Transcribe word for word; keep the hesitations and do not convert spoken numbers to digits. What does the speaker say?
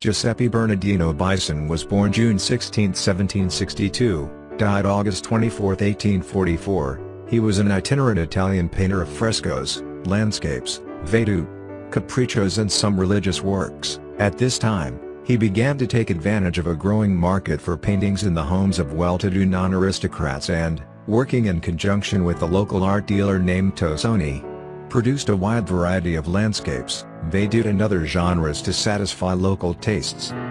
Giuseppe Bernardino Bison was born June sixteenth seventeen sixty-two, died August twenty-fourth eighteen forty-four. He was an itinerant Italian painter of frescoes, landscapes, vedute, capriccios and some religious works. At this time, he began to take advantage of a growing market for paintings in the homes of well-to-do non-aristocrats and, working in conjunction with a local art dealer named Tosoni, produced a wide variety of landscapes, vedute and other genres to satisfy local tastes.